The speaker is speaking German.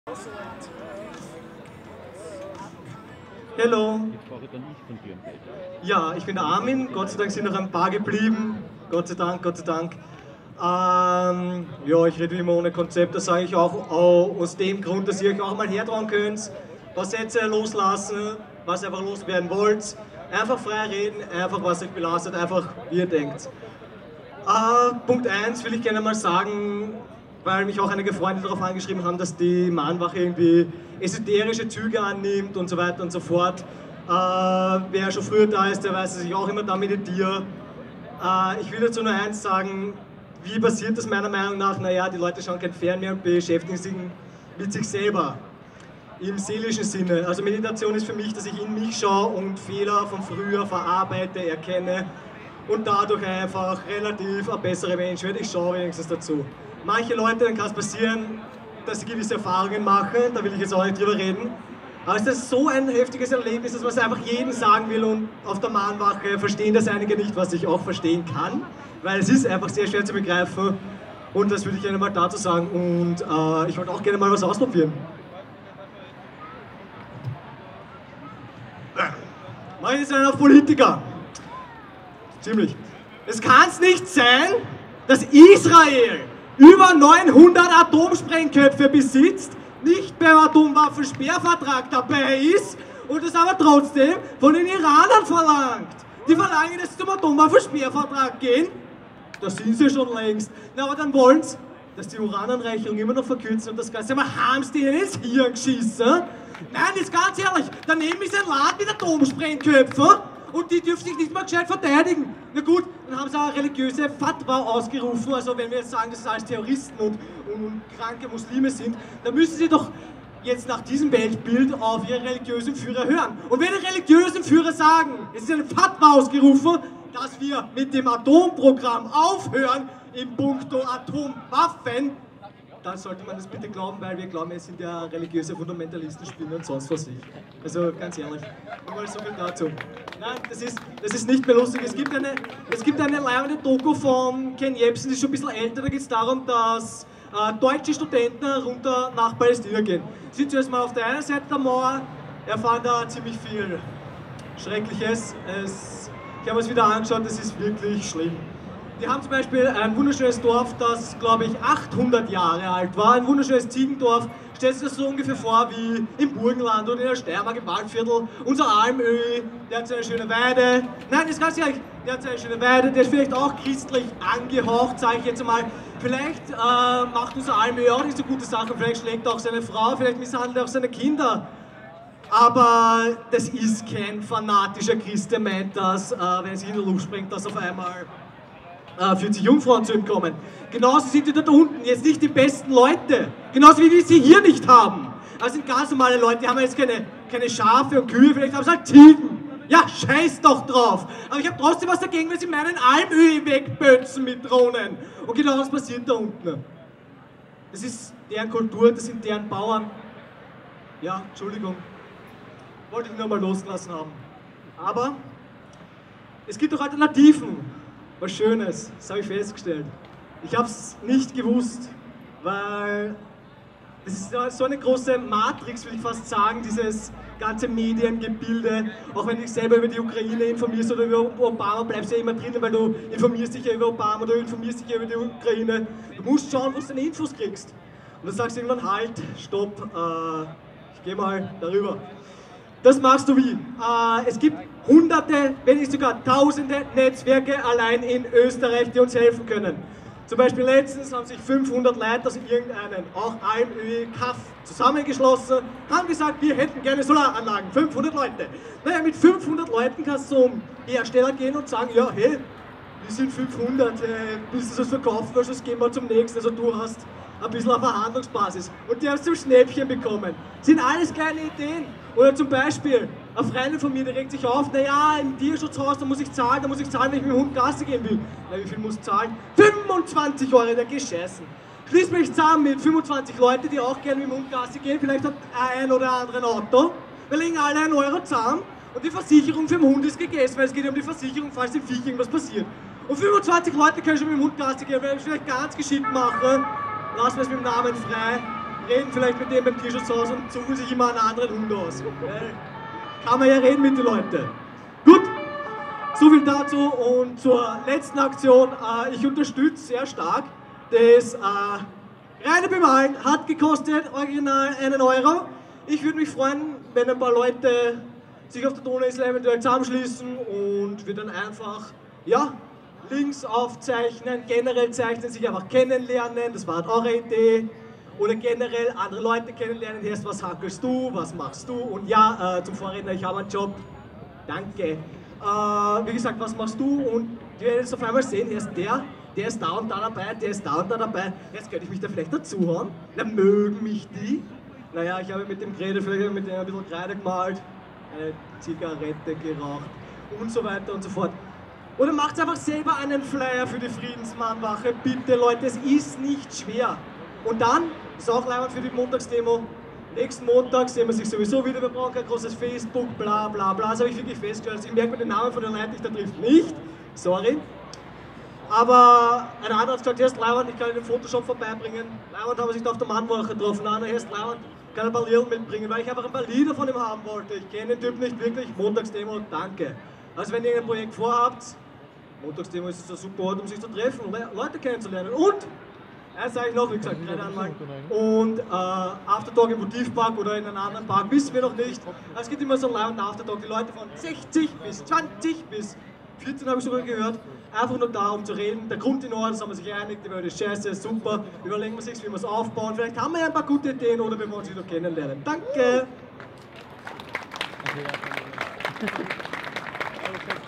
Hallo. Ja, ich bin der Armin. Gott sei Dank sind noch ein paar geblieben. Gott sei Dank, Gott sei Dank. Ja, ich rede wie immer ohne Konzept. Das sage ich auch aus dem Grund, dass ihr euch auch mal hertrauen könnt. Was Sätze loslassen, was ihr einfach loswerden wollt. Einfach frei reden, einfach was euch belastet, einfach wie ihr denkt. Punkt 1 will ich gerne mal sagen, weil mich auch einige Freunde darauf angeschrieben haben, dass die Mahnwache irgendwie esoterische Züge annimmt und so weiter und so fort. Wer schon früher da ist, der weiß, dass ich auch immer da meditiere. Ich will dazu nur eins sagen, wie passiert das meiner Meinung nach? Naja, die Leute schauen kein Fern mehr und beschäftigen sich mit sich selber. Im seelischen Sinne. Also Meditation ist für mich, dass ich in mich schaue und Fehler von früher verarbeite, erkenne und dadurch einfach relativ ein besserer Mensch werde. Ich schaue wenigstens dazu. Manche Leute, dann kann es passieren, dass sie gewisse Erfahrungen machen, da will ich jetzt auch nicht drüber reden. Aber es ist so ein heftiges Erlebnis, dass man es einfach jedem sagen will und auf der Mahnwache verstehen das einige nicht, was ich auch verstehen kann, weil es ist einfach sehr schwer zu begreifen und das würde ich gerne mal dazu sagen und ich wollte auch gerne mal was ausprobieren. Mach ich jetzt einen auf Politiker. Ziemlich. Es kann es nicht sein, dass Israel über 900 Atomsprengköpfe besitzt, nicht beim Atomwaffensperrvertrag dabei ist und es aber trotzdem von den Iranern verlangt. Die verlangen, dass sie zum Atomwaffensperrvertrag gehen. Da sind sie schon längst. Na, aber dann wollen sie, dass die Urananreicherung immer noch verkürzen und das Ganze. Aber haben sie denen ins Hirn geschissen? Nein, jetzt ganz ehrlich, daneben ist ein Land mit Atomsprengköpfen und die dürfen sich nicht mal gescheit verteidigen. Na gut, dann haben sie auch eine religiöse Fatwa ausgerufen, also wenn wir jetzt sagen, dass sie als Terroristen und kranke Muslime sind, dann müssen sie doch jetzt nach diesem Weltbild auf ihre religiösen Führer hören. Und wenn die religiösen Führer sagen, es ist eine Fatwa ausgerufen, dass wir mit dem Atomprogramm aufhören in puncto Atomwaffen, dann sollte man das bitte glauben, weil wir glauben, es sind ja religiöse Fundamentalisten, Spinner und sonst was nicht. Also ganz ehrlich, nur mal so viel dazu. Nein, das ist nicht mehr lustig. Es gibt eine leibende Doku von Ken Jebsen, die ist schon ein bisschen älter, da geht es darum, dass deutsche Studenten runter nach Palästina gehen. Sind zuerst mal auf der einen Seite der Mauer, erfahren da ziemlich viel Schreckliches. Ich habe es wieder angeschaut, das ist wirklich schlimm. Die haben zum Beispiel ein wunderschönes Dorf, das, glaube ich, 800 Jahre alt war. Ein wunderschönes Ziegendorf. Stellt sich das so ungefähr vor wie im Burgenland oder in der Steiermark im Waldviertel. Unser Almöhi, der hat so eine schöne Weide. Nein, das ist ganz ehrlich, der hat so eine schöne Weide. Der ist vielleicht auch christlich angehaucht, sage ich jetzt einmal. Vielleicht macht unser Almöhi auch nicht so gute Sachen. Vielleicht schlägt er auch seine Frau, vielleicht misshandelt er auch seine Kinder. Aber das ist kein fanatischer Christ, der meint, dass, wenn er sich in die Luft sprengt, dass auf einmal 40 Jungfrauen zu ihm kommen. Genauso sind die dort unten jetzt nicht die besten Leute. Genauso wie wir sie hier nicht haben. Das sind ganz normale Leute, die haben jetzt keine Schafe und Kühe, vielleicht haben sie halt Ziegen. Ja, scheiß doch drauf. Aber ich habe trotzdem was dagegen, wenn sie meinen Almöhi wegbötzen mit Drohnen. Und genau das passiert da unten. Das ist deren Kultur, das sind deren Bauern. Ja, Entschuldigung. Wollte ich nur mal losgelassen haben. Aber es gibt auch Alternativen. Was Schönes, das habe ich festgestellt. Ich habe es nicht gewusst, weil es ist so eine große Matrix, will ich fast sagen, dieses ganze Mediengebilde. Auch wenn du dich selber über die Ukraine informierst oder über Obama, bleibst du ja immer drinnen, weil du informierst dich ja über Obama oder du informierst dich ja über die Ukraine. Du musst schauen, wo du deine Infos kriegst. Und dann sagst du irgendwann, halt, stopp, ich gehe mal darüber. Das machst du wie? Es gibt hunderte, wenn nicht sogar tausende Netzwerke allein in Österreich, die uns helfen können. Zum Beispiel letztens haben sich 500 Leute aus irgendeinem, auch Almöhi, Kaff zusammengeschlossen, haben gesagt, wir hätten gerne Solaranlagen, 500 Leute. Naja, mit 500 Leuten kannst du zum Hersteller gehen und sagen, ja, hey, wir sind 500, willst du das verkaufen, das gehen wir zum nächsten, also du hast ein bisschen auf Verhandlungsbasis. Und die haben es zum Schnäppchen bekommen. Das sind alles kleine Ideen. Oder zum Beispiel, eine Freundin von mir, die regt sich auf, naja, im Tierschutzhaus, da muss ich zahlen, wenn ich mit dem Hund Gassi gehen will. Na, wie viel muss ich zahlen? 25 €, der gescheißen. Schließ mich zusammen mit 25 Leuten, die auch gerne mit dem Hund Gassi gehen, vielleicht hat ein oder andere ein Auto. Wir legen alle 1 € zusammen und die Versicherung für den Hund ist gegessen, weil es geht um die Versicherung, falls dem Viech irgendwas passiert. Und 25 Leute können schon mit dem Hund Gassi gehen, weil ich vielleicht ganz geschickt mache. Lassen wir es mit dem Namen frei. reden vielleicht mit dem beim Tierschutzhaus und suchen sich immer einen anderen Hund aus. Kann man ja reden mit den Leuten. Gut, so viel dazu und zur letzten Aktion. Ich unterstütze sehr stark das reine Bemalen. Hat gekostet original 1 Euro. Ich würde mich freuen, wenn ein paar Leute sich auf der Donauinsel eventuell zusammenschließen und wir dann einfach, ja, Links aufzeichnen, generell zeichnen, sich einfach kennenlernen, das war halt eure Idee. Oder generell andere Leute kennenlernen, erst was hackelst du, was machst du und ja, zum Vorredner, ich habe einen Job, danke. Wie gesagt, was machst du und die werden jetzt auf einmal sehen, der ist da und da dabei, der ist da und da dabei, jetzt könnte ich mich da vielleicht dazuhauen, dann mögen mich die. Naja, ich habe mit dem Kreideflöger, mit dem ein bisschen Kreide gemalt, eine Zigarette geraucht und so weiter und so fort. Oder macht einfach selber einen Flyer für die Friedensmahnwache, bitte Leute, es ist nicht schwer. Und dann ist auch leibend für die Montagsdemo. Nächsten Montag sehen wir sich sowieso wieder, wir brauchen kein großes Facebook, bla bla bla. Das habe ich wirklich festgestellt. Also ich merke mir den Namen von den Leuten nicht, der trifft nicht. Sorry. Aber ein anderer hat gesagt, hier ist Leiband, ich kann ihn im Photoshop vorbeibringen. Leiband haben wir sich da auf der Mahnwache getroffen. Einer heißt Leiband, kann ein paar Lieder mitbringen, weil ich einfach ein paar Lieder von ihm haben wollte. Ich kenne den Typ nicht wirklich. Montagsdemo, danke. Also wenn ihr ein Projekt vorhabt, Montagsdemo ist es ein super Ort, um sich zu treffen und Leute kennenzulernen. Und, eins sage ich noch, wie gesagt, keine Anlagen. Und Aftertalk im Motivpark oder in einem anderen Park, wissen wir noch nicht. Es gibt immer so einen Live- und Aftertalk, die Leute von 60 bis 20 bis 14 habe ich sogar gehört. Einfach nur da, um zu reden. Der Grundtenor, das haben wir sich geeinigt, die Welt ist scheiße, super. Überlegen wir sich, wie wir es aufbauen. Vielleicht haben wir ja ein paar gute Ideen oder wir wollen sie noch kennenlernen. Danke!